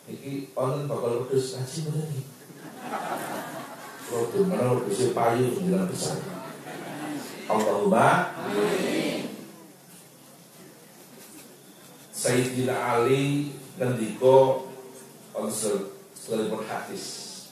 Iki wonten bakal wedhus ngaji bener iki. Kalau dimana wedhus payu 9 besar. Allahumma amin. Sayyidina Ali ngendika sekalipun hadis,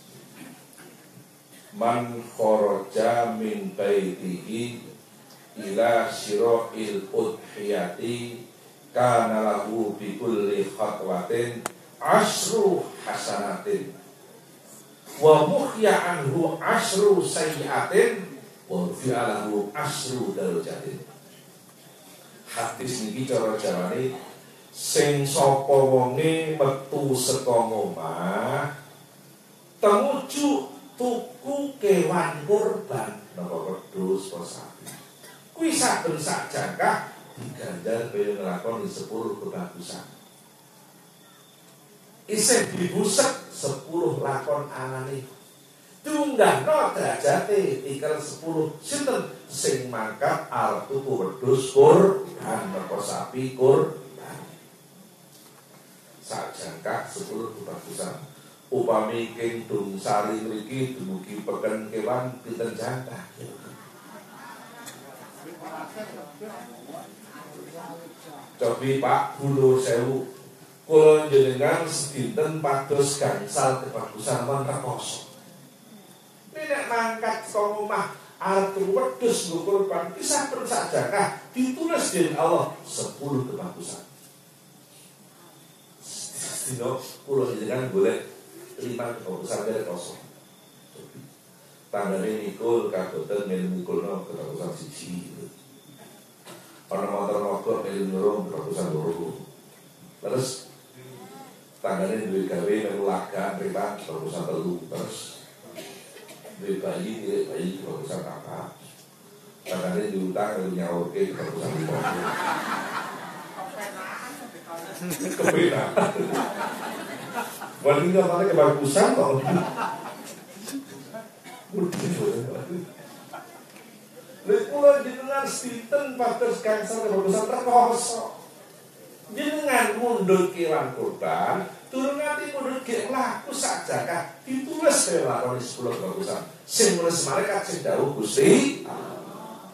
man kharaja min baitihi ila syira'il udhiyati kana lahu bi kulli khatwatin asru hasanatin wa muhya anhu asru sayyiatin wa fi'alahu asru darajatin. Hadis niki cara jawane sing sapa wonge metu saka omah tumuju tuku kewan kurban napa wedhus apa sapi kuwi saben sak jangkah digandar kaya nglakoni 10 kebagusan isih dibusek 10 lakon anane tunggahno derajate tikel 10 sinten sing mangkat arep tuku wedhus kurban napa sapi kurban sak jangkah 10 kebagusan. Upami king dung sari mriki dumugi peken kewan pinten jangkah. Cobi Pak Bulu Sewu, kula jenengan sedinten pados gangsal kebagusan men rekoso. Nek mangkat saka omah arep wedhus kurban kisah per sak jangkah ditulis dening Allah 10 kebagusan. Dino kula jenengan golek 5 kebagusan dari kosong. Tandane nikul kagoten nikulno kebagusan siji. Ana motor mogok melu nyurung kebagusan loro. Terus tandane duwe gawe melu laga mripat kebagusan 3. Terus duwe bayi kebagusan apa? Tandane diutang melu nyaurke kebagusan 5. Kebenaran. Wali nggak kebagusan kok. Lha kula jenengan sinten pados gangsal kebagusan rekoso. Jenengan mundhut kewan kurban, turun nanti mundhut ge laku sak jangkah ditulis lakoni 10 kebagusan. Sing nulis malaikat sing dawuh Gusti Allah.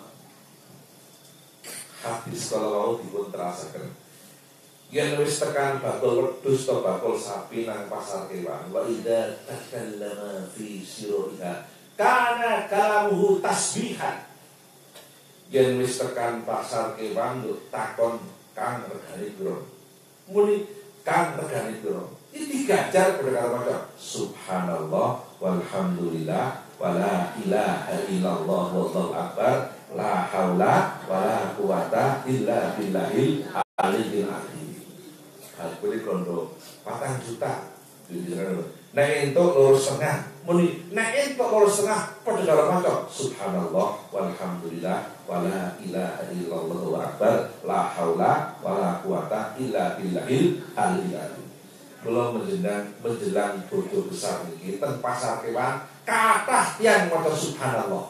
Hadis kalau dipun terasaken yen wis tekan bakul wedhus to bakul sapi nang pasar kewan wa idza takallama fi sirriha kana kalamuhu tasbihan. Yen wis tekan pasar kewan takon kang regane pira muni kang regane pira iki digajar karo maca subhanallah walhamdulillah wala ilaha illallah wallahu akbar la haula wala quwata illa billahil aliyyil azim. Kuwi kondo 4 juta nek entuk 2,5 muni nek entuk 2,5 padha karo maca subhanallah walhamdulillah wala ilaha illallah wallahu akbar la haula wala quwata illa billahil aliyyil azim. Kula menjelang bodo besar niki ten pasar kewan kathah tiyang maca subhanallah.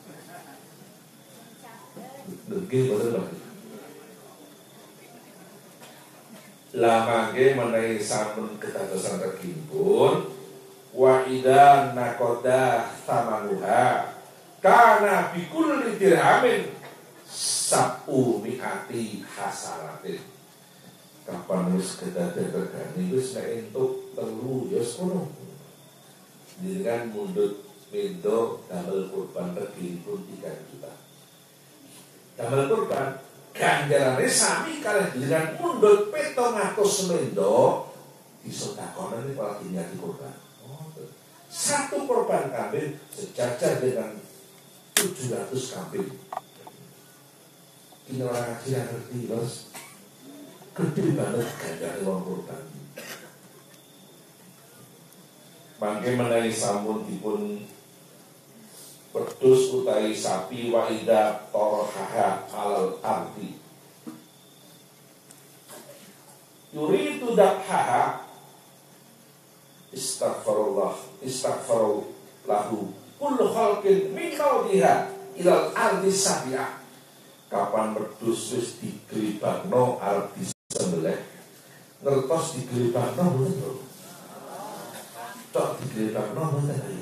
Nggih boten lamangge menawi sampun kedadosan regimpun wa idza naqada samanuha kana bi kulli dirhamin sabu mi'ati hasanatin. Kapan wis kedaden regane wis nek entuk 3 ya sekono. Jenengan mundhut mendo damel kurban regimpun 3 juta. Damel kurban ganjarane sami kalih jenengan mundhut 700 mendo disedekahkan para dinyati korban. Satu korban kambing sejajar dengan 700 kambing. Ini orang ngaji yang ngerti bos, gede banget ganjarane wong korban. Mangke menawi sampun dipun wedhus utawi sapi wa ida torohaha alal ardi yuridu dakhaha istaghfaru lahu kullu khalqin min qawdiha ilal ardi sabi'ah. Kapan wedhus wis digribakno arep disembelih ngertos digribakno tok digeletak nopo tadi.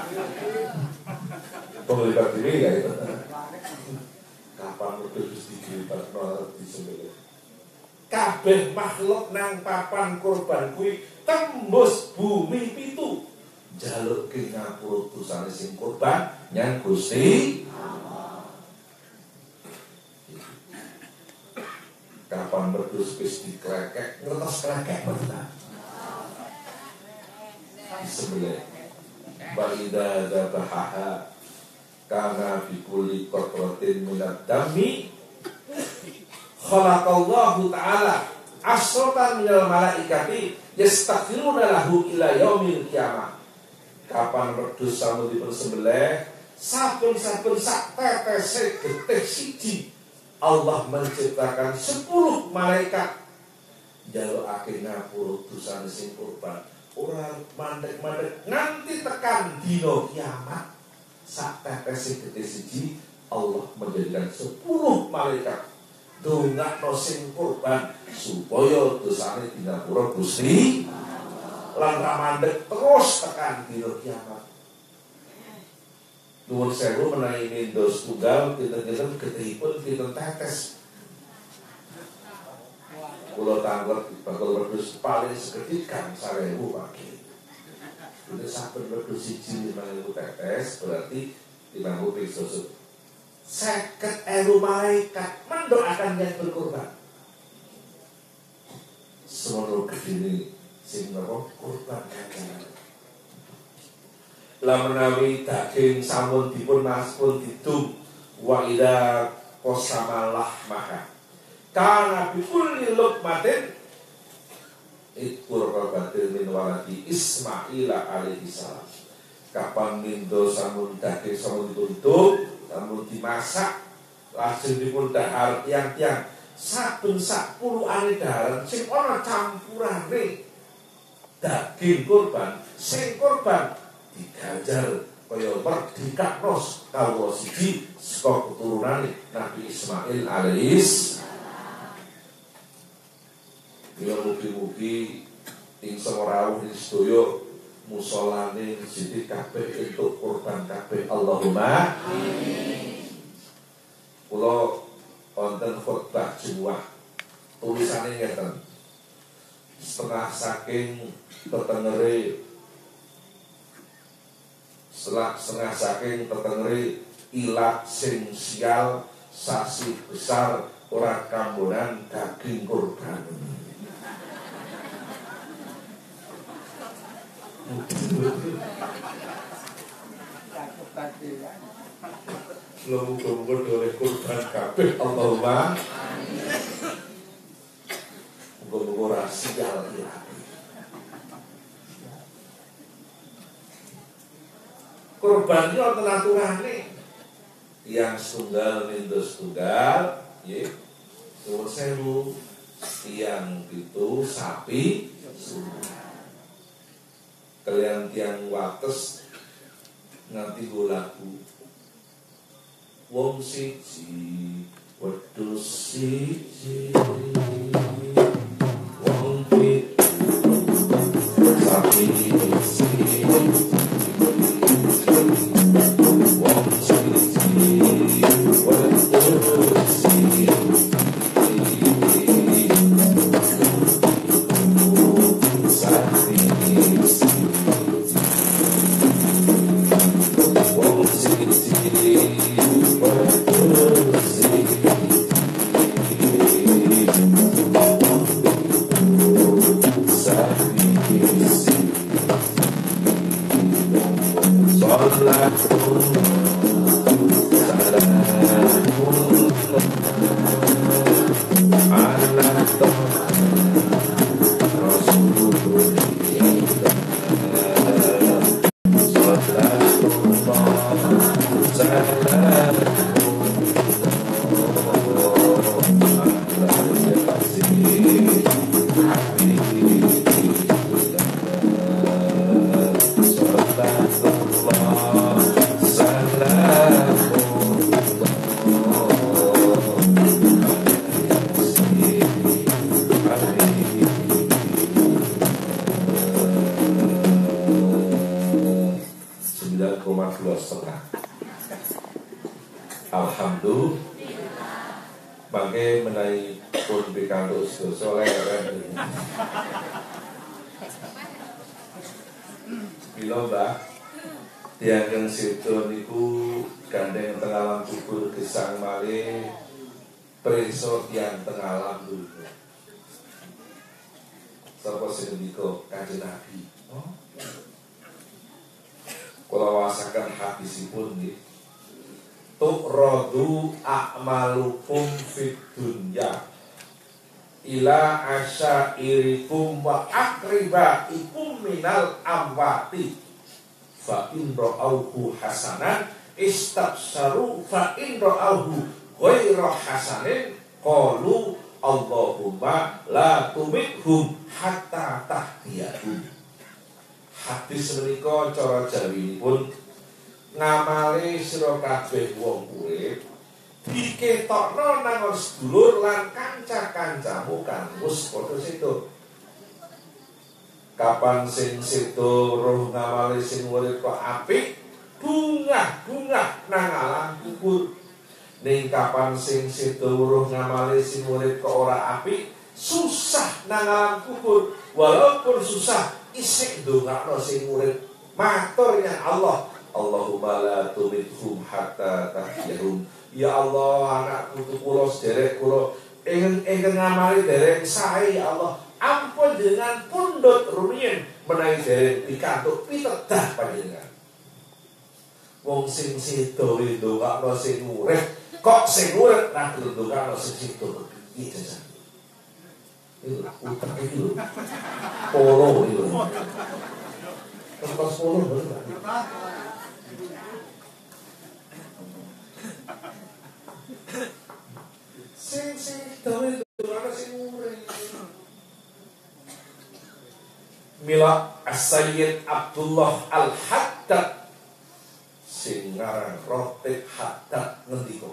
Penglibat diri ya itu. Kapan wedhus digeletak nopo disembelih. Kabeh makhluk nang papan kurban kuwi tembus bumi pitu. Jaluk ke ngapura dosane sing kurban nyang Gusti Allah. Kapan wedhus wis diklekek, ngertos klekek bener. Disembelih. Balida dabahaha kana bi kulli qatratin minad dami khalaqallahu ta'ala asratan minal malaikati yastaghfiruna lahu ila yaumil qiyamah. Kapan wedhus sampun dipersembelih, saben-saben sak tetese getih siji Allah menciptakan 10 malaikat njalukake ngapura dosane sing kurban. Ora mandek-mandek nganti tekan dina kiamat. Sak tetese getih siji Allah menjadikan 10 malaikat dongakno sing kurban supaya dosane dinapura Gusti lan ra mandek terus tekan dina kiamat. Nuwun sewu menawi nindo tunggal kinten-kinten getihipun kinten tetes. Kula tanglet bakal wedhus paling seketika 1000 pagi. Itu saben wedhus siji 5000 tetes berarti 50 ping susut. 50.000 malaikat mendoakan yang berkorban. Semono gedene sing napa kurban kakek. Lah menawi daging sampun dipun maspun didum wa ida qasamalah maka kana bi kulli luqmatin ikur qabatil min waladi Ismail alaihi salam. Kapan mindo sampun daging sampun ditutup sampun dimasak lajeng dipun dahar tiang-tiang saben sak puluhane daharan sing ana campurane daging kurban sing kurban digajar kaya merdikaknos kawula siji saka keturunane Nabi Ismail alaihis. Ya mugi-mugi ing semrawuh ing sedaya musolane sithik kabeh entuk kurban kabeh Allahumma amin. Kula wonten khotbah Jumat tulisane ngeten. Setengah saking tetengere setengah saking tetengere ilat sing sial sasi besar ora kambonan daging kurban. Muga-muga oleh kurban kabeh Allahumma amin. Muga-muga sial ya. Kurban itu wonten aturane. Yang setunggal nindo setunggal, nggih. Nuwun sewu. Yang itu sapi setunggal. Kalian tiang wates nganti go lagu. Wong siji wedhus siji wong pitu sapi siji wong siji wedhus siji sapi siji wong siji Salam 9,2,5. Alhamdulillah. Mangke menawi pun pikantuk sedaya soleh. Bila Mbak Tiang situ niku gandeng tengalam kubur gesang malih preso tiang tengalam dulu. Sapa sing ngendika Kanjeng Nabi. Kula wasaken hadisipun nggih. Tu'radu a'malukum fid dunya ila asyairikum wa akribaikum minal amwati fa in ra'auhu hasanan istabsaru fa in ra'auhu ghaira hasanin qalu Allahumma la tumithum hatta tahdiyahum. Hadis menika cara jawinipun ngamale sira kabeh wong urip diketokno nang sedulur lan kanca-kancamu kang wis padha sedo. Kapan sing sedo roh ngamale sing urip kok apik, bungah-bungah nang alam kubur. Ning kapan sing sedo roh ngamale sing urip kok ora apik, susah nang alam kubur. Walaupun susah, isih ndongakno sing urip. Maturnya Allah, Allahumma la tumithum hatta tahyahum. Ya Allah, anak putu kula sederek kula ingkang ngamali dereng sae ya Allah. Ampun dengan pundhut rumiyin menawi dereng pikantuk pitedah panjenengan. Wong sing sedo ndongakno sing urip, kok sing urip ra ndongakno sing sedo. Iki jajan. Itu utak itu. Polo itu. Terus polo bener. Sing dawe ana sing urip. Mila As-Sayyid Abdullah Al-Haddad sing ngaran Rotib Haddad ngendika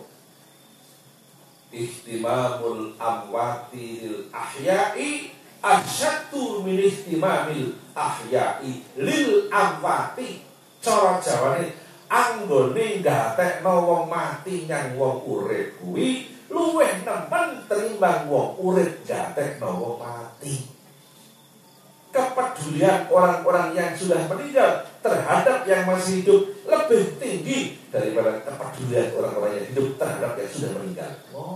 ihtimamul amwati lil ahya'i asyaddu min ihtimamil ahya'i lil amwati. Cara Jawane anggone gatekno wong mati nyang wong urip kuwi luwih nemen tinimbang wong urip gatekno wong mati. Kepedulian orang-orang yang sudah meninggal terhadap yang masih hidup lebih tinggi daripada kepedulian orang-orang yang hidup terhadap yang sudah meninggal.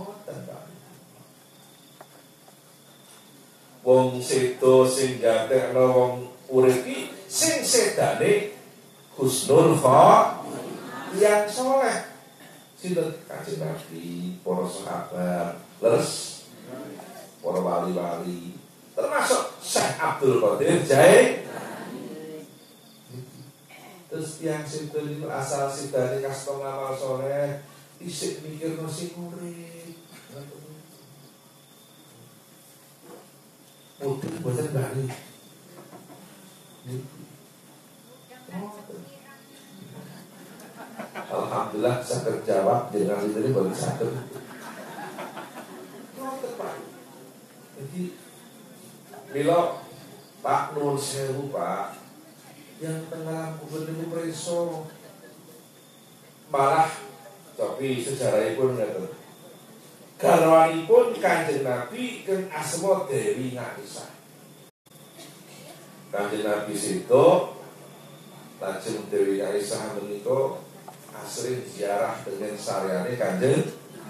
Wong sedo sing gatekno wong urip iki sing sedane husnul khotimah yang soleh. Sinten Kanjeng Nabi, para sahabat, leres para wali-wali, termasuk Syekh Abdul Qadir Jailani. Terus yang sinten itu asal sidane kasta ngamal soleh, isih mikirno sing urip. Mungkin boten bali. Alhamdulillah saya terjawab dengan ini baru satu. Jadi bila Pak Nur Sewu Pak yang tengah kubur ini preso malah tapi sejarah pun nggak. Garwanipun Kanjeng Nabi keng asma Dewi Aisyah. Kanjeng Nabi situ lajeng Dewi Aisyah menika asring ziarah dengan saryane Kanjeng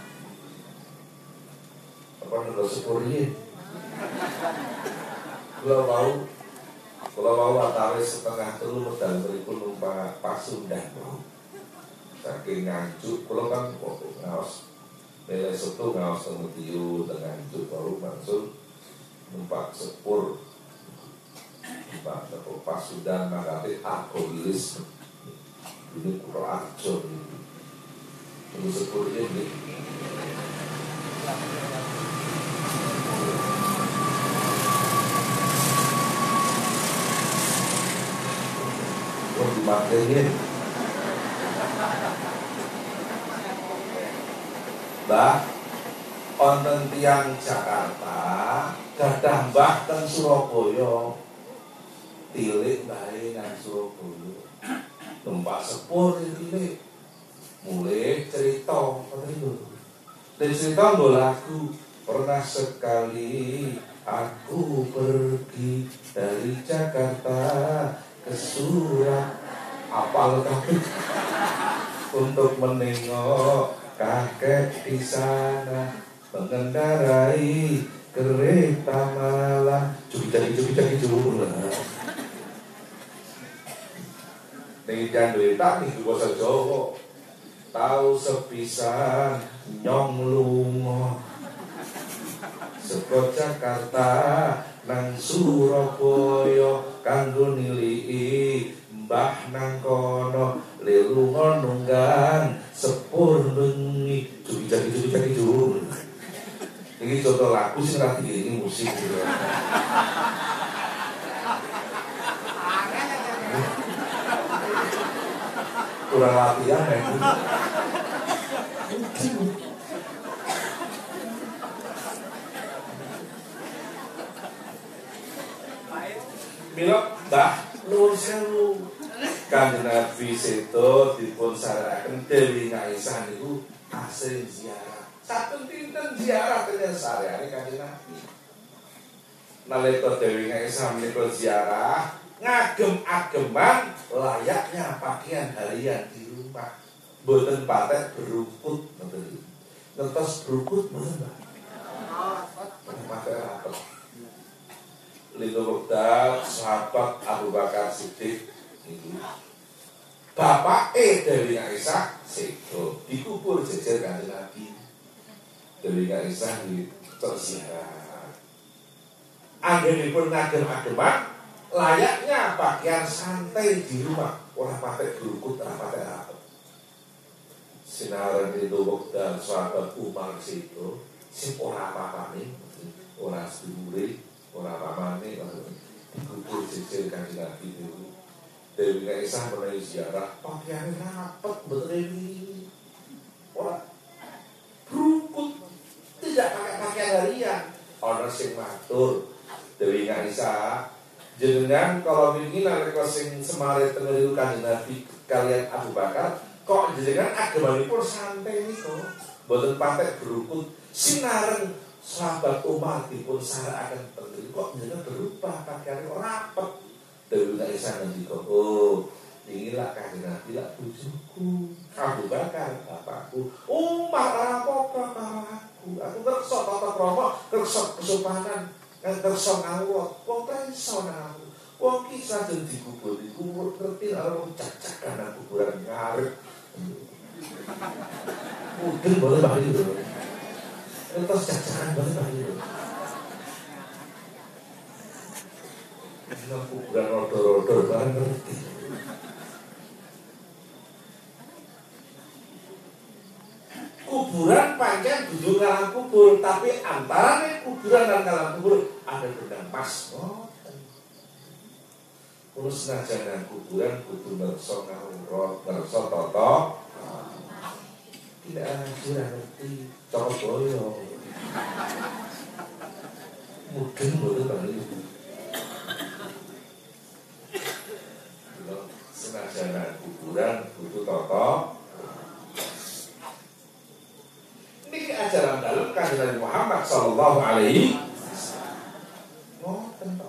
apa nunggu sepuriye. Kula mau watawis setengah telu medal mripun numpak Pasundan. Saking Nganjuk kula kan ngaos Bele Soto ngaos Temutiu dengan Nganjuk baru langsung numpak sepur numpak tepuk Pasundan mangkate Argowilis. Ini Kuro Arjo ini sepur ini dimakainya Mbah wonten tiyang Jakarta gadah mbah teng Surabaya tilik bae nang Surabaya numpak sepur ini mulai cerita dan cerita lagu. Pernah sekali aku pergi dari Jakarta ke Surabaya, apal kabeh untuk menengok kakek di sana mengendarai kereta malam. Cubi-cubi ning jandwe tak ning basa Jawa tau sepisan nyong lunga saka Jakarta nang Surabaya kanggo niliki mbah nang kono le lunga nunggang sepur bengi. Cubi-cubi ini contoh lagu sih nanti ini musik gitu. Kurang latihan ya. Milo Mbah nuwun sewu. Kanjeng Nabi sedo dipun sarekaken Dewi Aisyah niku asring ziarah. Saben dinten ziarah teng sareane Kanjeng Nabi. Nalika Dewi Aisyah menika ziarah, ngagem-ageman layaknya pakaian harian di rumah. Mboten patek berukut ngoten. Ngertos berukut mboten, Mbak? Pakai rapet. Lino Wekdal sahabat Abu Bakar Siddiq itu bapak Dewi Aisyah sedo dikubur jejer Kanjeng Nabi. Dewi Aisyah di tersiarah. Anggenipun ngagem-ageman layaknya pakaian santai di rumah, ora patek berukut, ora patek rapet. Sinaran Lino Wekdal sahabat Umar sedo sing ora apa-apane, ora sedulure, ora pamane dikubur jejer Kanjeng Nabi niku. Dewi Aisyah menawi ziarah pakaiane rapet mboten ini. Ora berukut, tidak pakai pakaian harian. Ana sing matur Dewi Aisyah, jenengan kalau wingi nalika sing semare teng niku Kanjeng Nabi kalian Abu Bakar, kok jenengan agemanipun santai niku, mboten patek berukut. Sinareng sahabat Umar dipun sarekaken teng kok jenengan berubah pakaiane rapet. Dewi Aisyah ngendika, oh inilah Kanjeng Nabi lah bojoku, Abu Bakar bapakku, Umar apa-apa karo aku kersa tata krama, kersa kesopanan, kersa ngawur, wong ta iso nang aku. Wong ki sajeng dikubur iku ngerti karo cacakan nang kuburan ngarep. Mungkin boleh bali lho. Entos cacakan boleh bali lho. Nang kuburan rodo-rodo bareng ngerti. Kuburan pancen dudu ngalang kubur, tapi antarane kuburan dan ngalang kubur ada benda pas. Kulo senajan nang kuburan kudu ngerso ngawur, ngerso tata. Tidak ada ngerti cokot boyo. Mungkin boleh balik. Senajan kuburan kudu tata. Niki ajaran dalem Kanjeng Nabi Muhammad sallallahu alaihi wasallam.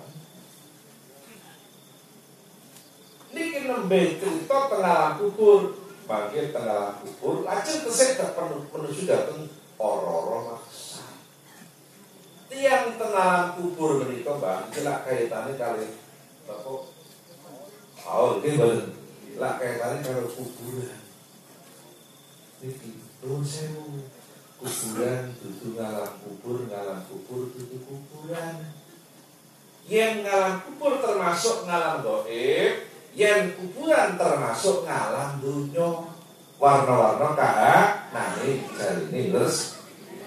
Niki nembe cerita tengah kubur, bangkit tengah kubur, lajeng tesih menuju dateng ora-ora maksa. Tiang tengah kubur menika Mbak, iki lak kaitane kali Bapak. Oh, nggih mboten. Lak kaitane karo kuburan. Niki nuwun sewu. Kuburan dudu ngalang kubur dudu kuburan. Yen ngalang kubur termasuk ngalang gaib, yen kuburan termasuk ngalang donya. Warna-warna kahanane jarine les.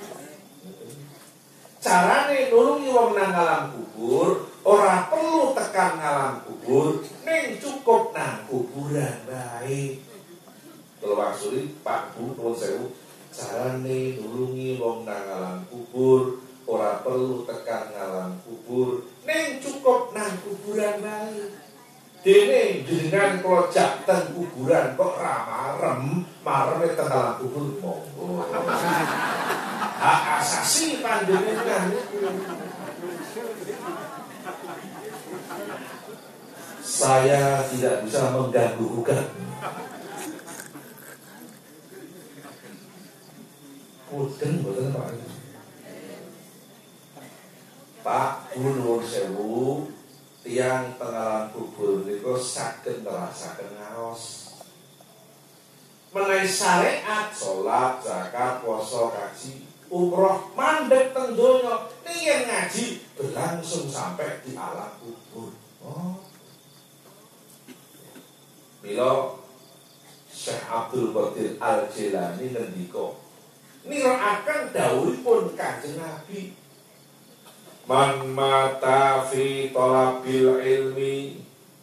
Carane nulungi wong nang ngalang kubur ora perlu tekan ngalang kubur, ning cukup nang kuburan bae. Kalau maksud Pak Bu nuwun sewu, carane nulungi wong nang ngalang kubur ora perlu tekan ngalang kubur, ning cukup nang kuburan bae. dene jenengan kula jak teng kuburan kok ra marem teng dalam kubur monggo. Hak asasi panjenengan niku. Saya tidak bisa mengganggu gugat. Mboten Pak. Pak Gunung Sewu tiang tengah kubur niku saged nerasaken ngaos. Menawi syariat salat, zakat, puasa, kaji, umroh mandek teng donya, yen ngaji berlangsung sampai di alam kubur. Oh. Mila Syekh Abdul Qadir Al-Jilani ngendika nirakaken dawuhipun Kanjeng Nabi, man mata fi talabil ilmi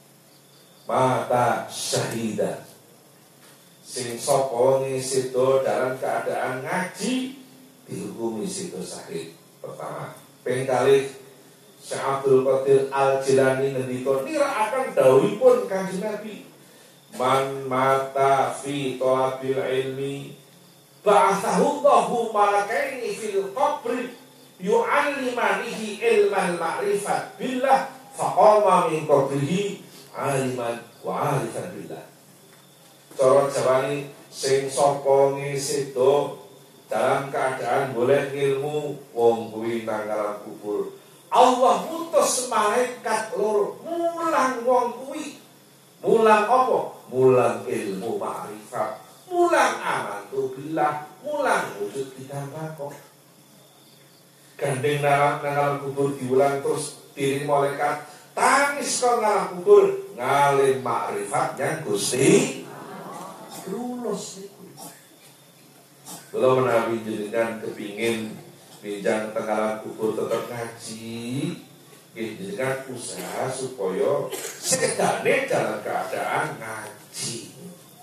mata syahida. Sing sapa ngesedo dalam keadaan ngaji dihukumi situ syahid. Pertama, ping kalih Syekh Abdul Qadir Al-Jilani ngendika nirakaken dawuhipun Kanjeng Nabi, man mata fi talabil ilmi ba'athahu Allahu malakaini fil qabri yu'allimanihi ilman ma'rifat billah faqama min qabrihi aliman wa arifan billah. Cara Jawane sing sapa ngesedo dalam keadaan boleh ilmu wong kuwi nang alam kubur, Allah mutus malaikat loro mulang wong kuwi. Mulang apa? Mulang ilmu ma'rifat, mulang amantu billah, mulang wujud ditambah kok. Gandeng nang kubur diulang terus diri malaikat tangis kok nang kubur ngalim makrifat yang Gusti lulus niku. Kula menawi jenengan kepingin pinjang tengah kubur tetap ngaji, jenengan usaha supaya sekedane dalam keadaan ngaji.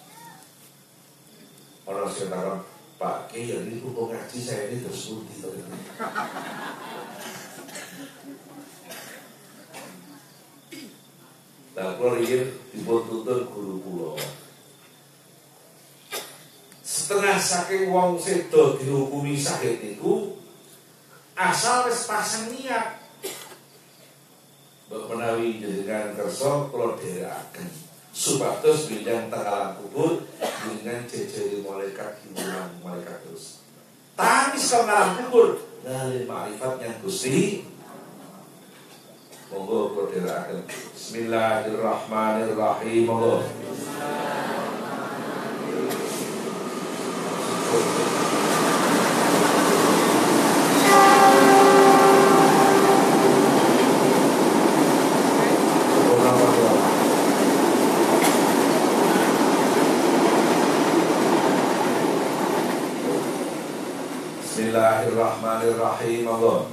Orang sekarang Pak Kiai ini kok ngaji saya ini terus budi. Nah, kalau ingin dibutuhkan guru pulau. Setengah saking wong sedo dihukumi syahid itu asal wis pasang niat. Mbok menawi jenengan kersa kula dherekaken supados bidang tengah kubur dengan jejeri malaikat hilang malaikat terus. Tangis ke dalam kubur ngalim ma'rifat yang Gusti. Monggo kula dherekaken. Bismillahirrahmanirrahim. Monggo. Bismillahirrahmanirrahim. Allah.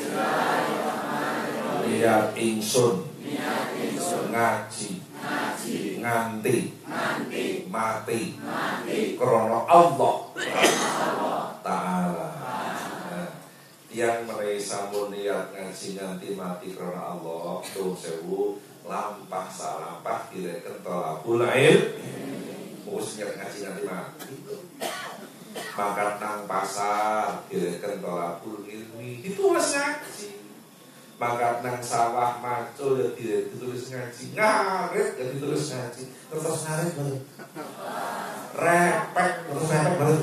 Niat ingsun ngaji nganti mati krana Allah Ta'ala. Tiang menawi sampun niat ngaji nganti mati krana Allah, nuwun sewu lampah salampah direken tolabul ilm. Wis ngaji nganti mati. Makan nang pasar direken tolabul ilmi ditulis ngaji. Makan nang sawah macul ya ditulis ngaji. Ngarit ya ditulis ngaji. Terus ngarit bener. Repek terus repek bener.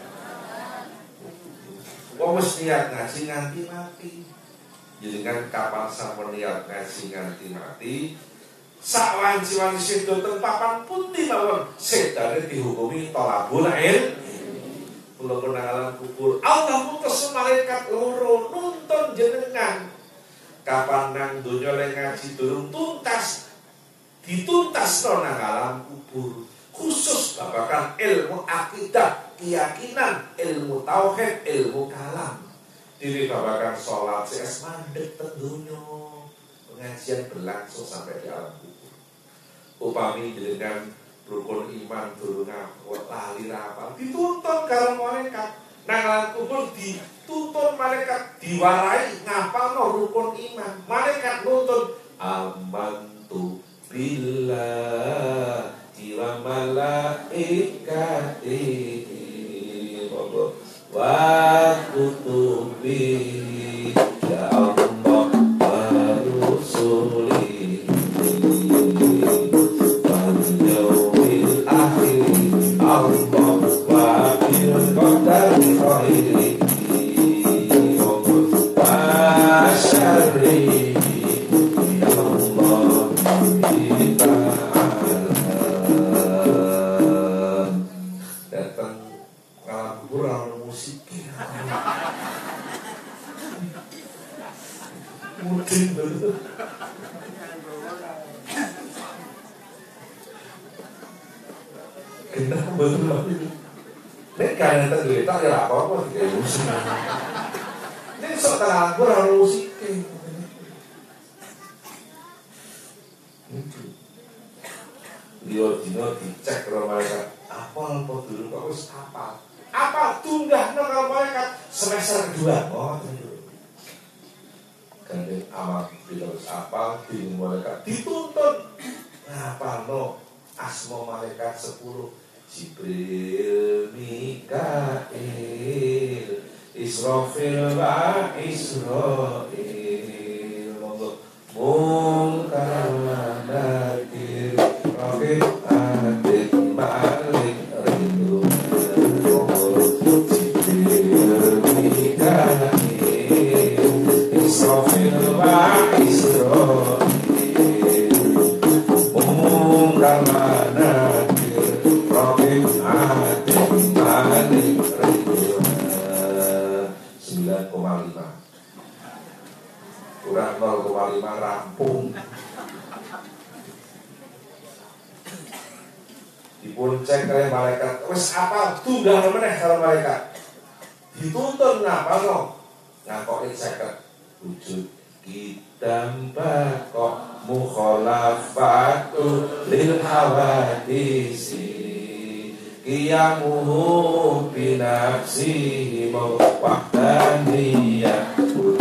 Wong wis niat ngaji nganti mati. Jadi kan kapan sampun niat ngaji nganti mati, sak wanci-wanci sedo teng papan pundi mawon sedane dihukumi tolabul ilm. Kula alam kubur Allah mutus malaikat loro nuntun jenengan. Kapan nang donya le ngaji durung tuntas dituntasno nang alam kubur. Khusus babakan ilmu akidah, keyakinan, ilmu tauhid, ilmu kalam. Diri babakan sholat CS mandek teng donya. Pengajian berlangsung sampai di alam kubur. Upami jenengan rukun iman durung ngapot lali rapal dituntun karo malaikat nang alam kubur, dituntun malaikat diwarai ngapalno rukun iman. Malaikat nuntun amantu billahi wa malaikatihi wa kutubihi ya Allah wa rusulihi wal yawmil akhir Allah wa bil qadari khairihi wa syarrihi ya Allah datang ngalam kurang musik mungkin betul kenapa betul ini kayaknya tergeletak ya apa-apa kayak musik ini sok ngalam kurang musik Dino dicek kalau malaikat apa dulu kok harus apa tunggah kalau malaikat semester kedua gandeng amal terus apa di malaikat dituntun apa asma malaikat 10 Jibril Mikail Israfil wa Israil Mungkar wa Nakir Raqib Atid Malik Ridho Jibril Mikail Israfil wa Israil Mungkar wa Nakir Raqib Atid Malik Ridho 9,5 kurang 0,5 rampung. Dipun cek oleh malaikat, wis apa tunggal meneh kalau malaikat. Dituntun ngapa ngakoki 50 wujud kitam bakok mukhalafatu lil hawadisi qiyamuhu binafsihi wahdaniyah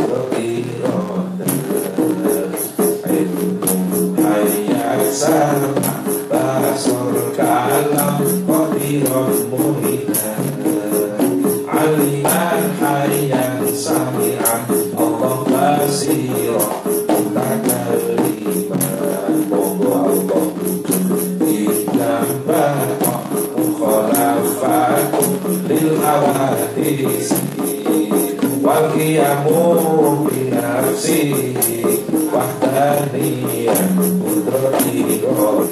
sama basur kalam qadirun muhina aliman hayyan sami'an Allah basirah mutakaliman monggo Allah idam mukhalafatu lil hawadis wal qiyamu binafsi wahdaniyah udrotiro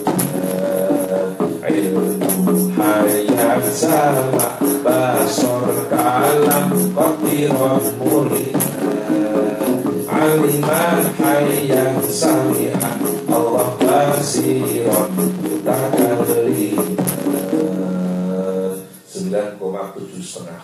ilmu hayat sama basor kalam qadirun mulina aliman hayyan sami'an Allah basirun mutakalliman 9,7,5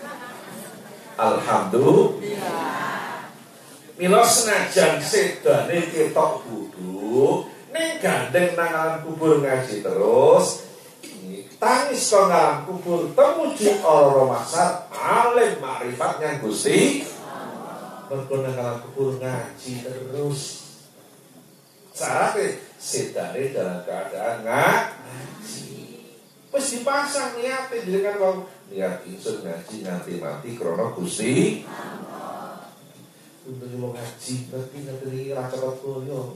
Alhamdulillah. Mila senajan sedane ketok budhu ning gandeng nang alam kubur ngaji terus tangis kok ngalam kubur temuju ora masar alim makrifat nyang Gusti mergo nang alam kubur ngaji terus sarate sedane dalam keadaan ngaji wis dipasang niate jenengan wong niat ingsun ngaji nganti mati krana Gusti untuk mau ngaji, ngerti ini raca koyo.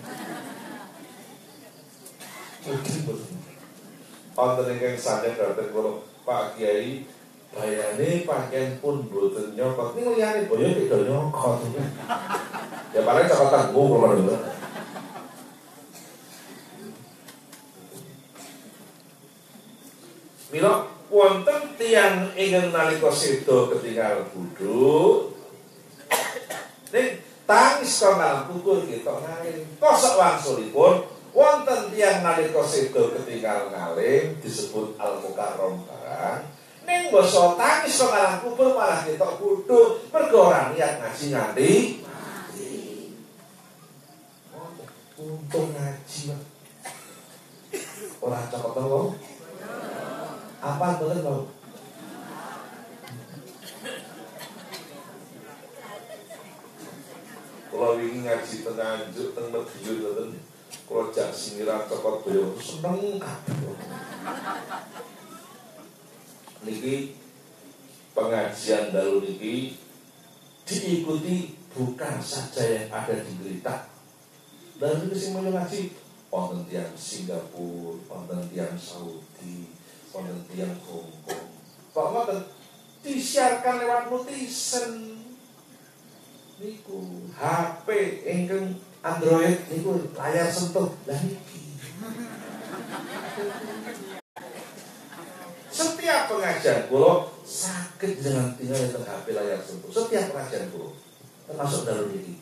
Mungkin betul. Wonten ingkang sadar dateng kula Pak Kiai, bayane pakaian pun mboten nyokot. Niku liyane boyo beda nyokot. Ya paling cokotan ngono lho. Mila wonten tiyang ingkang nalika seda ketingal budhu ning tangis kok ngalam kubur ketok ngalim. Kosok wangsulipun wonten tiyang nalika seda ketinggal ngalim disebut al-mukarram barang. Ning basa tangis kok ngalam kubur malah ketok kudu mergo ora niat ngaji nganti mati. Untung ngaji. Ora cocok to. Apa bener to? Kalau ingin ngaji tenanjuk teng Madiun ngoten Kalau jak singiran cokot beliau seneng kabeh. Niki pengajian dalu niki diikuti bukan saja yang ada di berita. Dan itu sing ngaji wonten tiyang Singapura, wonten tiyang Saudi, wonten tiyang Hongkong. Pak wonten disiarkan lewat netizen. Niku HP ingkang Android niku layar sentuh lah niki. Setiap pengajian kula sakit dengan tinggal di HP layar sentuh. Setiap pengajian kula termasuk dalam niki.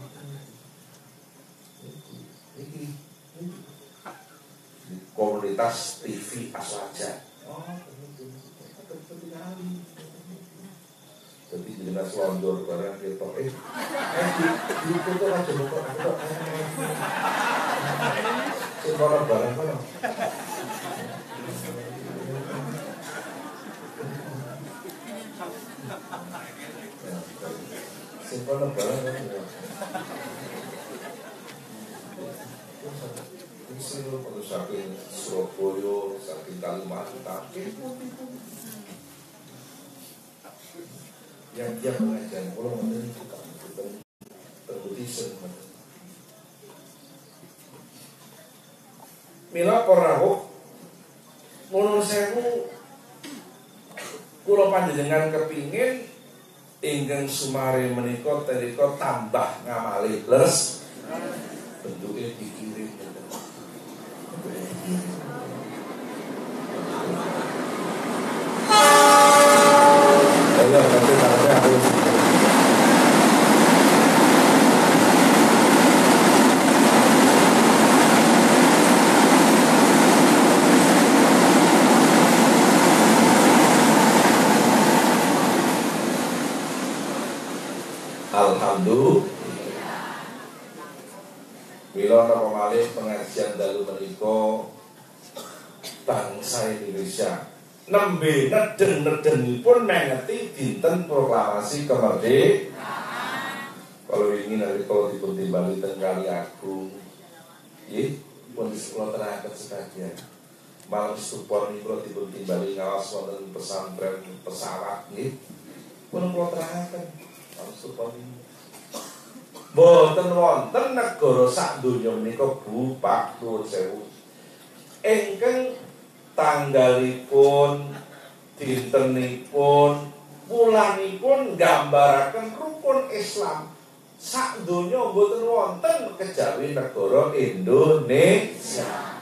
Komunitas TV Aswaja. Jadi jelas lonjor barang ketok. Di foto aja kok aku. Semua barang kono. Semua barang kono. Sino pada saking Surabaya, saking Kalimantan, yang dia pengajian kalau ngomongin itu kan terbukti semua. Mila korawuh, menurut saya kula panjenengan kepingin ingkang sumare menika terika tambah ngamali plus bentuknya dikirim. Alhamdulillah. Mila napa malih pengajian dalu menika bangsa Indonesia nembe nedeng-nedenipun mengeti dinten proklamasi kemerdekaan. Kalau ingin nanti kalau dipun timbali teng Kali Agung, nggih pun disuwun terakhir sebagian. Malam supor niku kalau dipun timbali ngawas wonten pesantren pesawat nggih. Pun kula terakhir malam supor niku. Boten wonten negara sak donya menika bupak nuwun sewu. Ingkang tanggalipun, dintenipun, wulanipun nggambaraken rukun Islam. Sak donya boten wonten kejawi negara Indonesia.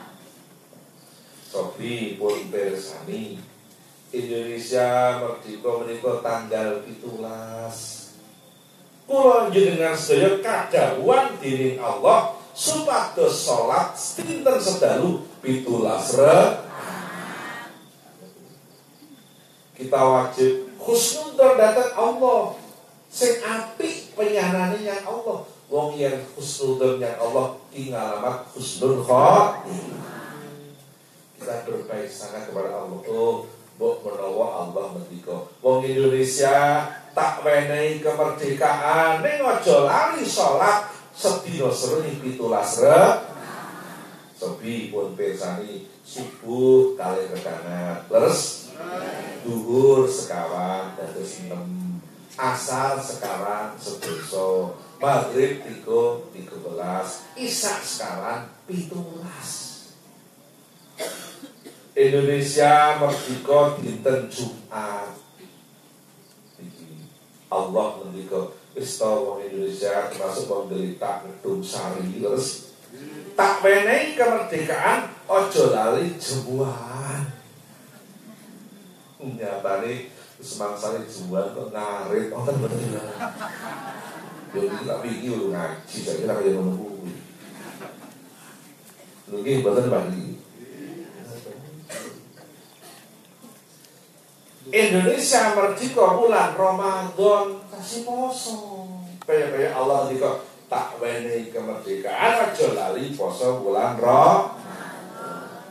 Sobi pun pirsani Indonesia merdeka menika tanggal 17. Kula njenengan sedaya kadhawuhan dening Allah supados salat dinten sedalu 17 rakaat. Kita wajib husnudzon dhateng Allah. Sing apik penyanane yang Allah. Wong yen husnudzon yang Allah ing alamat husnul khotimah. Kita berbaik sangat kepada Allah. Oh, mbok menawa Allah mendika wong Indonesia tak wenehi kemerdekaan ning aja lali salat sedina sering 17 rakaat. Sebi pun pirsani subuh kalih rakaat, leres duhur sekawan dados 6, asar sekawan 11, maghrib 13, isya sekawan 17. Indonesia merdeka dinten Jumat. Allah mendika wis wong Indonesia termasuk wong derita gedung sari terus tak wenehi kemerdekaan aja lali jemuan. Nyatane semangsane jemuan kok ngarit wonten mboten. Yo iki tak wingi lho ngaji saiki lak kaya ngono kuwi. Lho nggih mboten bali. Indonesia merdeka bulan Ramadan kasih poso. Kaya Allah dika tak wenehi kemerdekaan aja lali poso bulan Ramadan.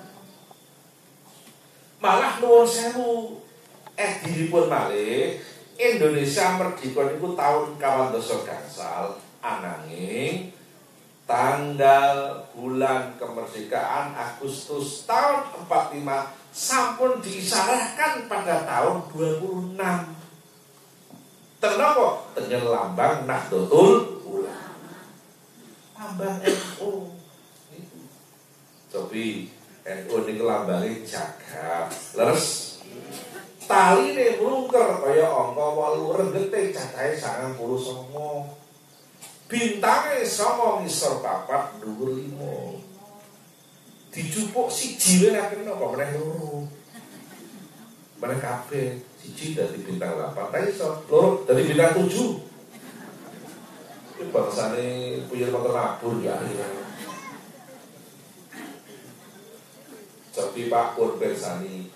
Malah nuwun sewu diripun malih Indonesia merdeka niku taun 12 gangsal ananging tanggal bulan kemerdekaan Agustus tahun 45 sampun diisarahkan pada tahun 26. Kenapa? Dengan lambang Nahdlatul Ulama, lambang NU. Cobi NU ini lambangnya jagat, leres. Tali ini melungker kaya angka 8 regete cacahe 99. Bintangnya 9 ngisor 4 dhuwur 5. Dijupuk siji wae akhirnya apa meneh loro. Meneh kabeh siji dari bintang 8 ta iso, loro dari bintang 7. Iki bangsane puyer motor nabur ya. Jadi Pak Pur Bersani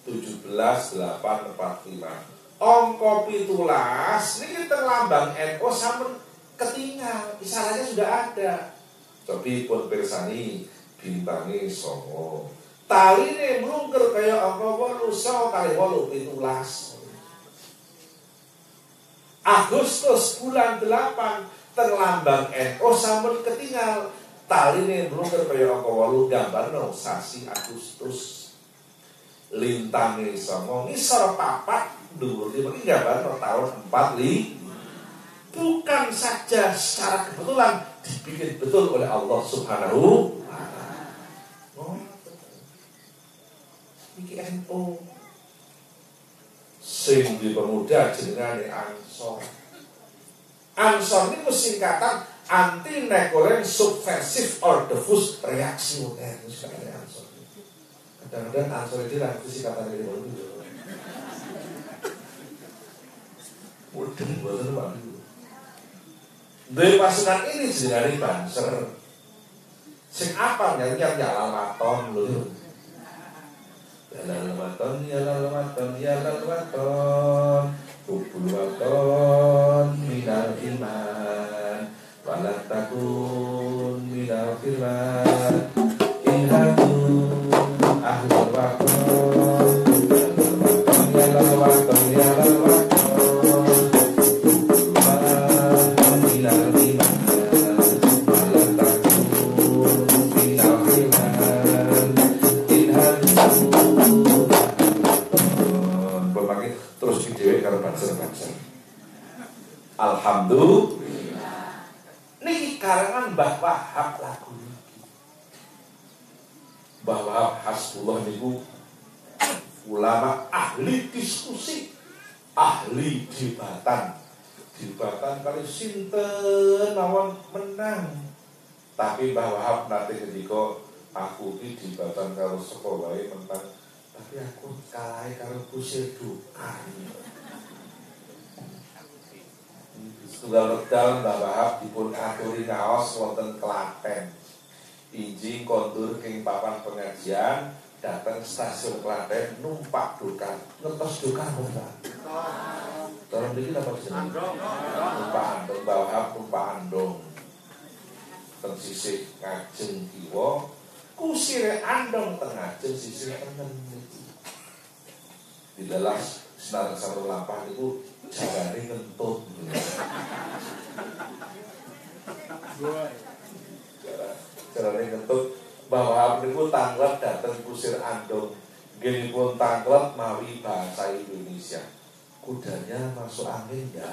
17.845 angka 17 ini terlambang NU sampun ketinggal, isyaratnya sudah ada. Tapi Pun Bersani bintangnya 9, tali ini melungker kayak angka 8 kali 8 17. Agustus bulan 8 terlambang NU sampun ketinggal, tali ini melungker kayak angka 8 gambar no sasi Agustus. Lintangnya 9 ngisor 4 dhuwur 5 iki gambar no tahun 45. Bukan saja secara kebetulan dibikin betul oleh Allah Subhanahu wa ta'ala. Oh, iki NU sing di pemuda jenengane Ansor. Ansor ini singkatan anti negoren subversif ordovus reaksioner. Ansor. Kadang-kadang Ansor itu nanti singkatan ini baru dulu. Mudeng boten Pak. Dari pasukan ini jenengane Banser. Sing apa nyanyian Yalal Waton lho. Yalal Waton, Yalal Waton, Yalal Waton. Bubul waton minal iman, walat takun minal firman. Inhatun ahlul waton, Yalal Waton, Yalal Waton. Alhamdulillah. Niki karangan Mbah Wahab lagu niki. Mbah Wahab Hasbullah niku ulama ahli diskusi, ahli debatan. Debatan kali sinten mawon menang. Tapi Mbah Wahab nate ngendika aku iki debatan karo sapa wae menang, tapi aku kalah karo Kusir Dukar. Tunggal wekdal Mbah Wahab dipun aturi ngaos wonten Klaten. Injing kondur king papan pengajian, dateng stasiun Klaten numpak Dukar. Ngertos Dukar ora? Terus iki napa jenenge? Numpak andong, Mbah Wahab numpak andong. Teng sisih ngajeng kiwa, kusire andong teng ngajeng sisih tengen niku. Didelas senar sarung lampah niku jarane ngentut. Jarane ngentut bahwa niku tanglet dateng kusir andong. Nggihipun tanglet mawi bahasa Indonesia. Kudanya masuk angin ya.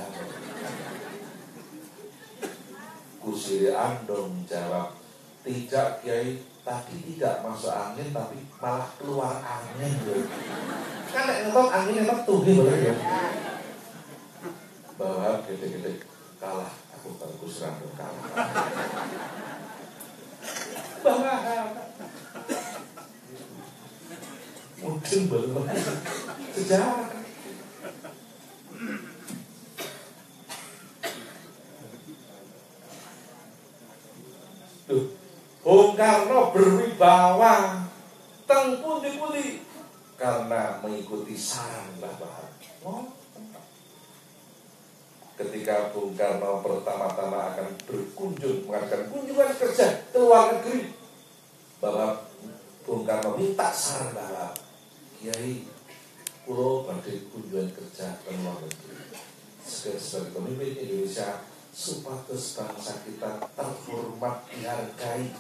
Kusir andong jawab, tidak Kiai, tadi tidak masuk angin tapi malah keluar angin. Kan nek ngetok angin enak tuh ya. Bahwa gede-gede kalah, aku bagus rambut kalah. Bahwa mungkin belum sejarah. Bung Karno berwibawa teng pundi-pundi karena mengikuti saran Mbah Wahab. Ketika Bung Karno pertama-tama akan berkunjung mengadakan kunjungan kerja ke luar negeri, Bapak Bung Karno minta saran Mbah Wahab, Kiai, kulo badhe kunjungan kerja ke luar negeri. Sebagai pemimpin Indonesia, supados bangsa kita terhormat, dihargai.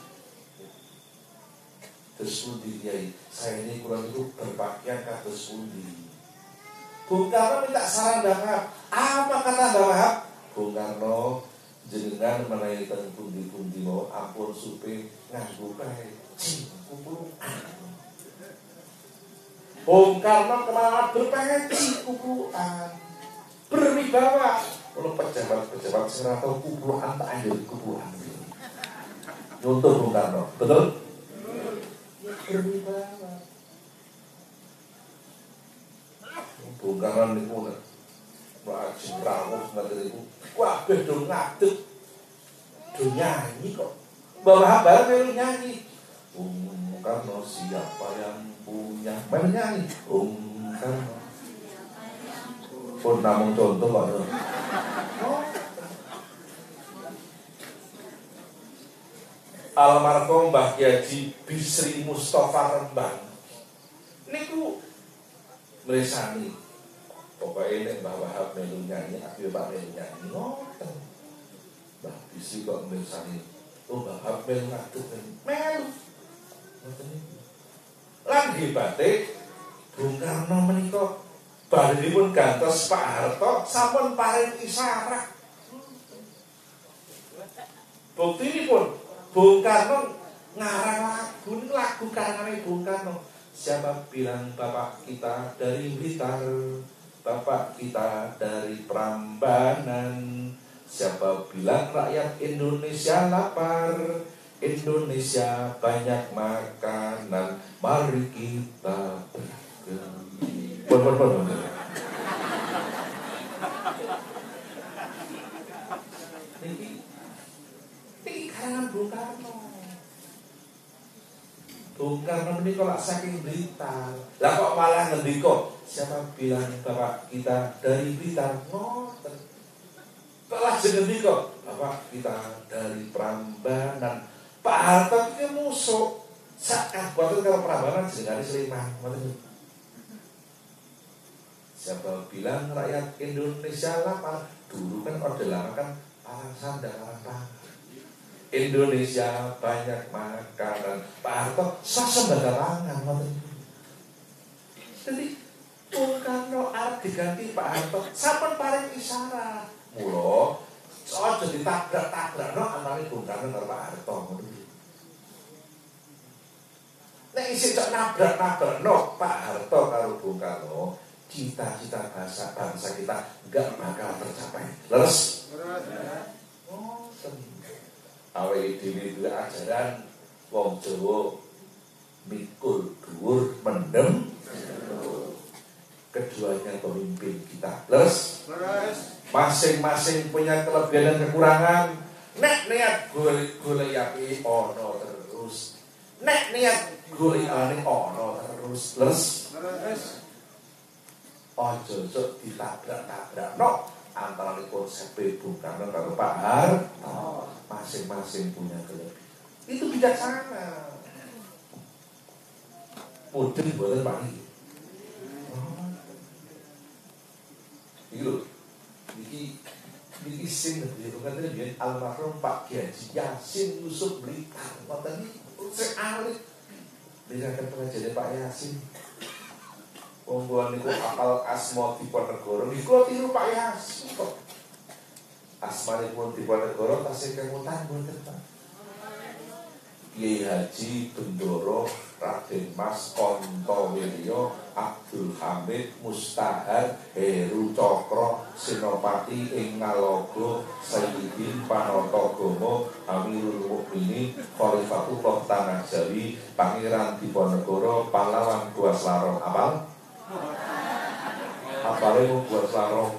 Terus pundi Kiai, saya ini kurang itu berpakaian kados pundi. Bung Karno minta saran Mbah. Apa kata Mbah? Bung Karno, jenengan menawi teng pundi-pundi mau ampun supe nganggo peci kumpuluan. Bung Karno kemana berpeci kumpuluan. Berwibawa. Kalau pejabat-pejabat sing ora tau kumpuluan tak anjur kumpuluan. Nyontoh Bung Karno, betul? Berwibawa. Bung Karno niku wajib rawuh ngaten niku. Kabeh do ngadeg. Do nyanyi kok. Bawa bareng melu nyanyi. Bung Karno siapa yang punya? Melu nyanyi. Bung Karno. Pun namung contoh kok. Almarhum Mbah Haji Bisri Mustafa Rembang niku mresani pokoke nek Mbah Wahab melu nyanyi aku Pak melu nyanyi ngoten. Mbah Bisri kok mresani oh Mbah Wahab melu ngadeg melu ngoten niku. Lan hebate Bung Karno menika badhepun gantos Pak Harto sampun paring isyarat. Buktinipun Bung Karno ngarang lagu karangane Bung Karno. Siapa bilang bapak kita dari Blitar, bapak kita dari Prambanan. Siapa bilang rakyat Indonesia lapar, Indonesia banyak makanan, mari kita bergabung. Ini karangan Bung Karno. Bung Karno menika lak saking Blitar. Lah kok malah ngendika, siapa bilang bapak kita dari Blitar? Ngoten. Telah ngendika, bapak kita dari Prambanan. Pak Harto iki musuh. Sak kabupaten karo Prambanan jenengane Sleman. Ngoten. Siapa bilang rakyat Indonesia lapar? Dulu kan orde lama kan parang sandang parang pangan. Indonesia banyak makanan. Pak Harto sasembada pangan. Jadi Bung Karno arep diganti Pak Harto sampun paring isyarat. Mula aja ditabrak-tabrakno antara Bung Karno karo Pak Harto. Nek isih cok nabrak-nabrakno Pak Harto karo Bung Karno, cita-cita bangsa kita enggak bakal tercapai. Leres? Oh, awake dhewe duwe ajaran wong Jawa mikul dhuwur mendem. Keduanya pemimpin kita. Leres? Masing-masing punya kelebihan dan kekurangan. Nek niat golek-goleki ana terus. Nek niat golekane ana terus. Leres? Aja sok ditabrak-tabrakno antara konsep Bung Karno karo Pak Harto. Masing-masing punya kelebihan. Itu bijaksana. Mudeng boten Pak iki. Iki lho. Iki sing ngene biyen almarhum Pak Haji Yasin Yusuf Blitar. Ngoten iki sing alit. Diraken pengajian Pak Yasin. Wong niku apal asma Diponegoro niku tiru Pak Yasin kok. Asmanipun Diponegoro tasih kemutan mboten Pak. Kiai Haji Bendoro Raden Mas Kontowiryo Abdul Hamid Mustahar Heru Cokro Senopati ing Ngalogo Sayyidin Panatagomo Amirul Mukminin Khalifatullah Tanah Jawi Pangeran Diponegoro Pahlawan Gua Slarong. Apale mau Gua Slarong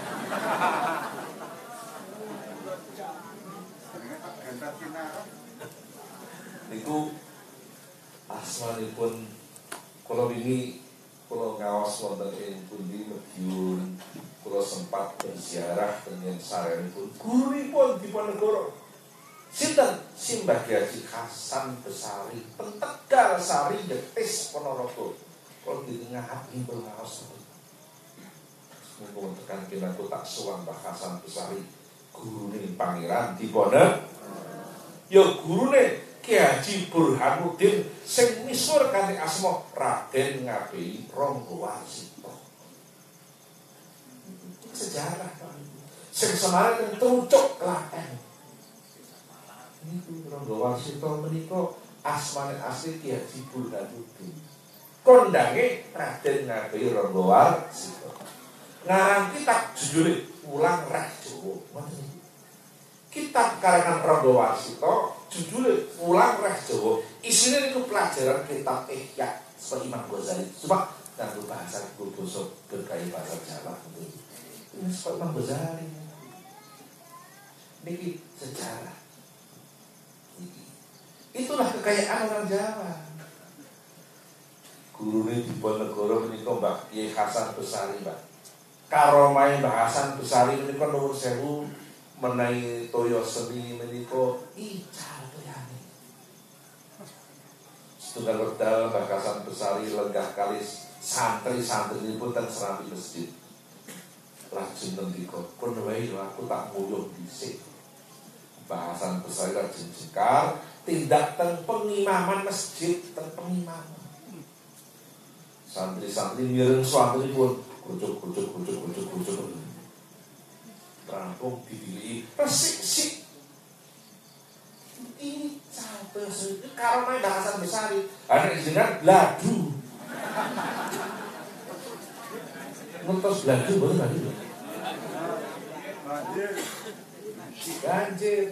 niku asmanipun kula wingi kula ngaos wonten ing pundi Madiun kula sempat berziarah teng sarenipun gurunipun Diponegoro sinten Simbah Haji Hasan Besari Tegal Sari Jetis Ponorogo kula di tengah hati kula ngaos mumpung tekan kinaku tak suwan Mbah Hasan Besari gurune pangeran dipone ya gurune Ki Haji Burhanuddin sing misuwur kanthi asma Raden Ngabei Ranggawarsita. Sejarah sing Semarang trucuk Klaten. Niku Ranggawarsita menika asmane asli Ki Haji Burhanuddin. Kondange Raden Ngabei Ranggawarsita. Ngarang kitab judule Ulang Reh Jawa. Kitab karangan Ranggawarsita judule Ulang Reh Jawa. Isine niku pelajaran kitab Ihya saka Imam Ghazali. Coba nganggo bahasa basa bergaya bahasa Jawa. Ini saka Imam Ghazali. Niki sejarah. Niki. Itulah kekayaan orang Jawa. Gurune Diponegoro menika Mbah Kyai Hasan Besari, Mbak. Karomahe Mbah Hasan Besari menika nuwun sewu menawi toya seni menika ical toyane. Setunggal wekdal Mbah Hasan Besari lenggah kalis santri-santrinipun teng serambi masjid. Lajeng ngendika, "Pun wae aku tak nguyuh dhisik." Mbah Hasan Besari lajeng jekar tindak teng pengimaman masjid, teng pengimaman. Santri-santri mireng swantripun kucuk. Rampung didiliki resik-sik. Ini sampai karena Hasan Besari. Anak jenengan bladu. Ngentos bladu boten tadi. Ganjil.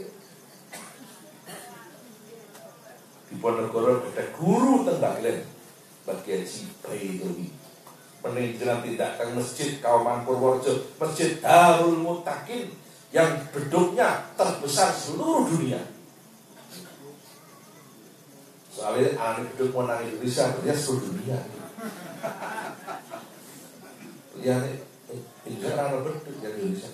Diponegoro ada guru teng Baglen. Bagi Haji Baidowi meninggalkan tindak ke masjid Kauman Purworejo, Masjid Darul Muttaqin yang beduknya terbesar seluruh dunia. Soalnya anak beduk menang Indonesia berarti seluruh dunia. Ya ini orang beduk yang Indonesia.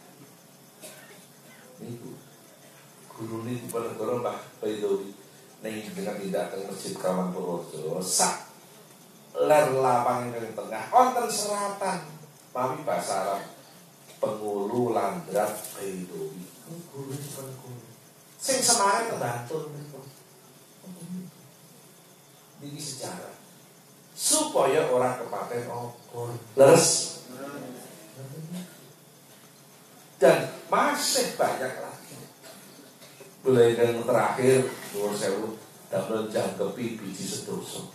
Ini guru ini Diponegoro Mbah Baidowi dengan tindak ke masjid Kauman Purworejo sak ler lapang ing tengah wonten seratan mami basa Arab Pengulu Landrat Baidowi. Guru sing Semarang kebantul niku. Niki sejarah supaya orang kepaten obor leres. Dan masih banyak lagi. Mulai yang terakhir nuwun sewu damel jangkepi biji sedoso.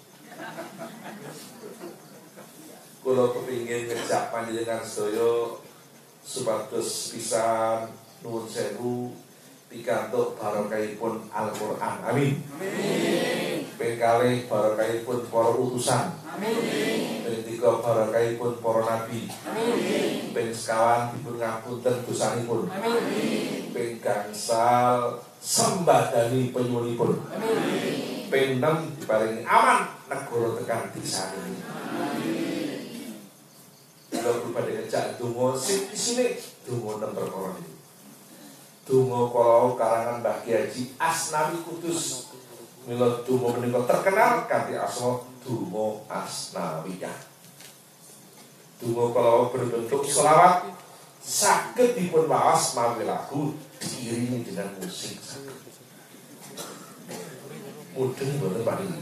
Kula kepingin ngejak panjenengan sedaya supados pisan nuwun sewu pikantuk barokahipun Al-Qur'an. Amin. Amin. Ping kalih barokahipun para utusan. Amin. Ping tiga barokahipun para nabi. Amin. Ping sekawan dipun ngapunten dosanipun. Amin. Ping gangsal sembadani penyuwunipun. Amin. Ping 6 diparingi aman negara tekan disane. Kalau lupa dengan cak donga sing isine donga 6 perkara iki. Donga kala karangan Mbah Kyai Haji Asnawi Kudus. Mila donga menika terkenal kanthi asma donga Asnawiyah. Donga kala berbentuk selawat saged dipun waos mawi lagu diiringi dengan musik. Mudeng boten Pak iki.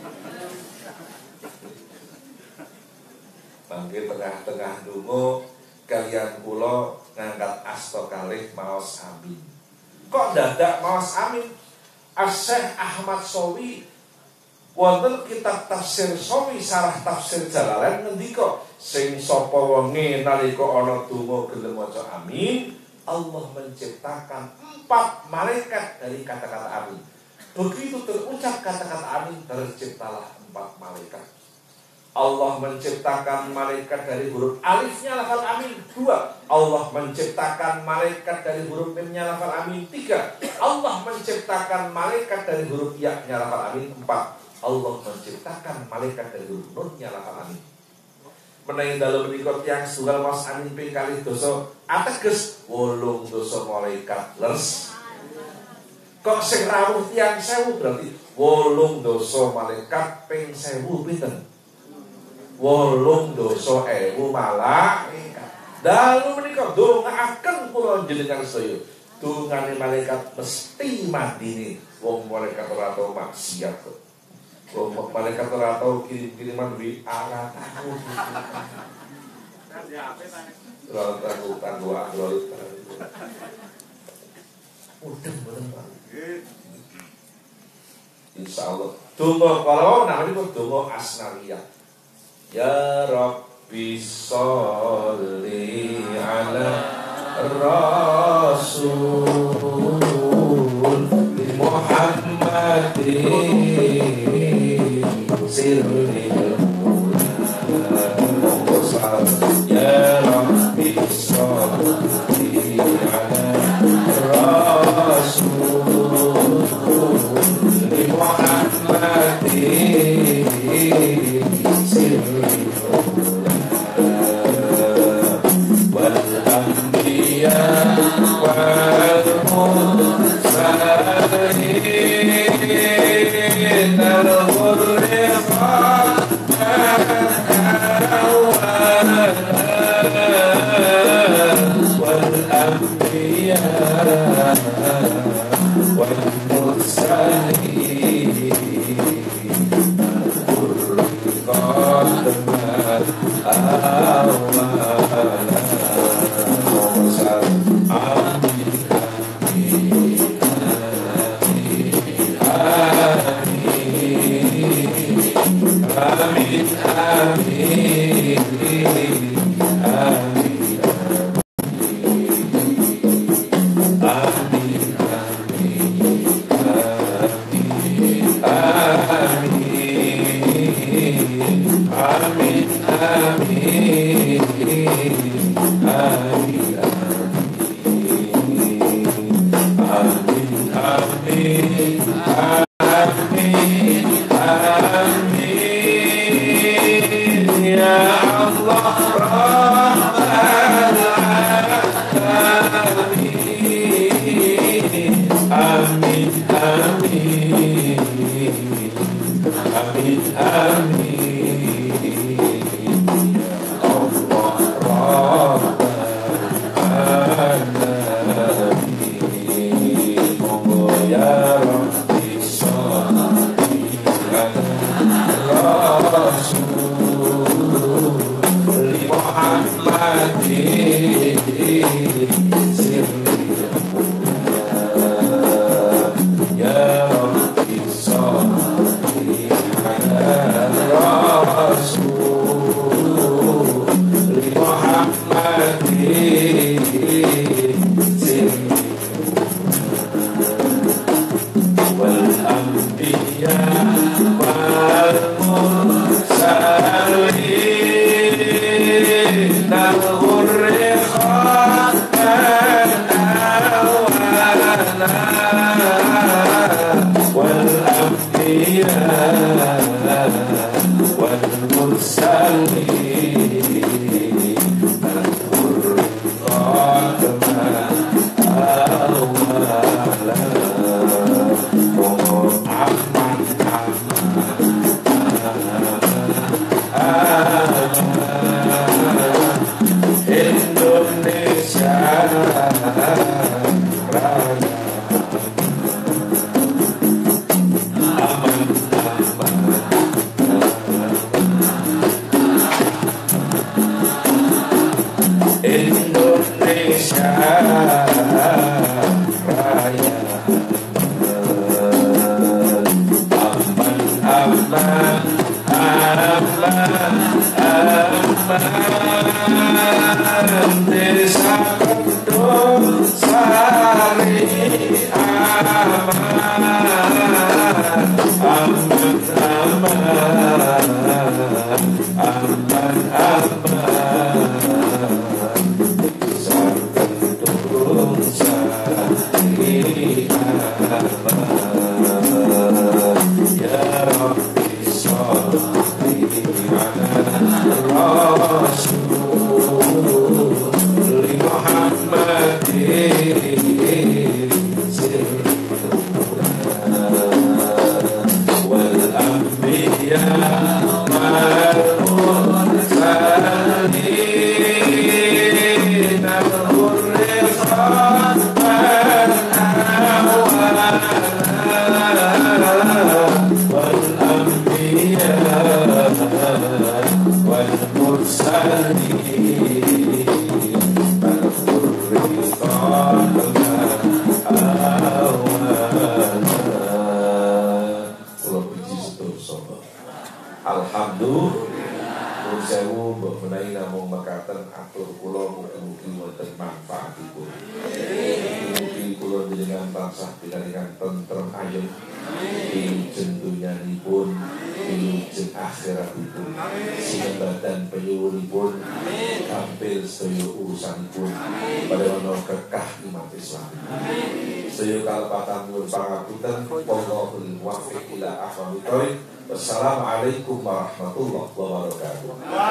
Mangke tengah-tengah donga kalian kula ngangkat asta kalih maos amin. Kok dadak maos amin? Syekh Ahmad Shawi wonten kitab tafsir Shawi sarah tafsir Jalalain ngendika sing sapa wonge nalika ana donga gelem maca amin, Allah menciptakan 4 malaikat dari kata-kata amin. Begitu terucap kata-kata amin, terciptalah 4 malaikat. Allah menciptakan malaikat dari huruf alifnya lafal amin 2. Allah menciptakan malaikat dari huruf mimnya lafal amin 3. Allah menciptakan malaikat dari huruf ya-nya lafal amin 4. Allah menciptakan malaikat dari huruf nun-nya lafal amin. Menawi dalu menika tiyang setunggal maos amin ping kalih dosa ateges 8 dosa malaikat leres. Kok sing rawuh tiyang 1000 berarti 8 dosa malaikat ping 1000 pinten? 8 dosa 1000 malaikat. Dalu menika ndongaaken kula jenengan sedaya. Dungane malaikat mesti madine. Wong malaikat ora tau maksiat kok. Wong malaikat ora tau kirim-kiriman WA ora tau. Ora tau tanggo Android. Mudeng Pak. Insyaallah. Donga kala namanya donga asnariyah. Ya Rabbi sholli ala Rasul Muhammadin sirril ya Rabbi sholli ala Rasul Muhammadin sirril wal anbiya wal mursalin wal anbiya wal mursalin Alhamdulillah. Nuwun sewu mbok menawi namung mekaten atur kula mugi-mugi wonten manfaatipun. Mugi kula njenengan tansah pinaringan tentrem ayem wilujeng dunyanipun, wilujeng akhiratipun, sinebatan penyuwunipun, kampil sedaya urusanipun, padahal kekah umat Islam. Sedaya kalepatan nyuwun pangapunten, wallahul muwaffiq ila aqwamit thoriq. Wassalamualaikum warahmatullahi wabarakatuh.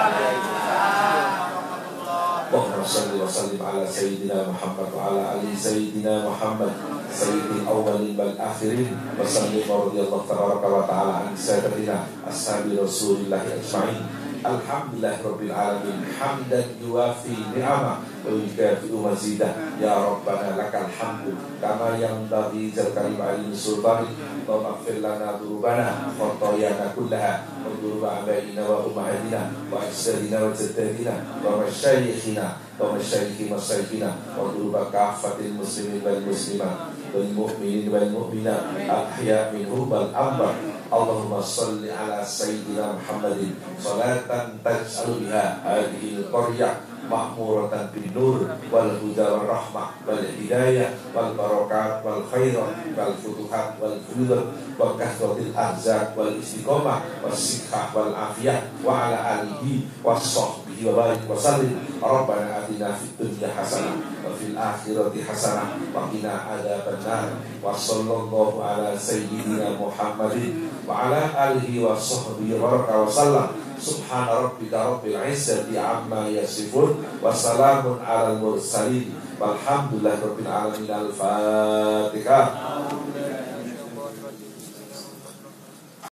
Allahumma shalli wa sallim ala sayyidina Muhammad wa ala ali sayyidina Muhammad sayyidil awwalin wal akhirin wa sallim radhiyallahu tabaraka wa ta'ala an sayyidina ashabi Rasulillah ajma'in. Alhamdulillah rabbil alamin hamdan yuwafi ni'amah wa yukafi'u mazidah. Ya Rabbana lakal hamdu kama yanbaghi dzal karim alim sultani wa maghfir lana dzunubana khatayana kullaha wa dzunuba abaina wa ummahatina wa ajsadina wa jaddadina wa masyayikhina wa masyayikhi masyayikhina wa dzunuba kafatil muslimin wal muslimat wal mu'minin wal mu'minat ahya minhum wal amwat. Allahumma salli ala sayyidina Muhammadin salatan taj'alu biha hadhihi al-qaryah ma'muratan bin nur wal huda wal rahmah wal hidayah wal barakat wal khairat wal futuhat wal fuyudat wa kathratil arzaq wal istiqamah was sikhah wal afiyah wa ala alihi wa sahbihi wa barik wa sallim. Rabbana atina fid dunya hasanah wa fil akhirati hasanah wa qina adzabannar. Wa sallallahu ala sayyidina Muhammadin wa ala alihi wa sahbihi wa sallam. Subhana rabbika rabbil izzati amma yasifun wa salamun alal mursalin walhamdulillahi rabbil alamin. Al-Fatihah.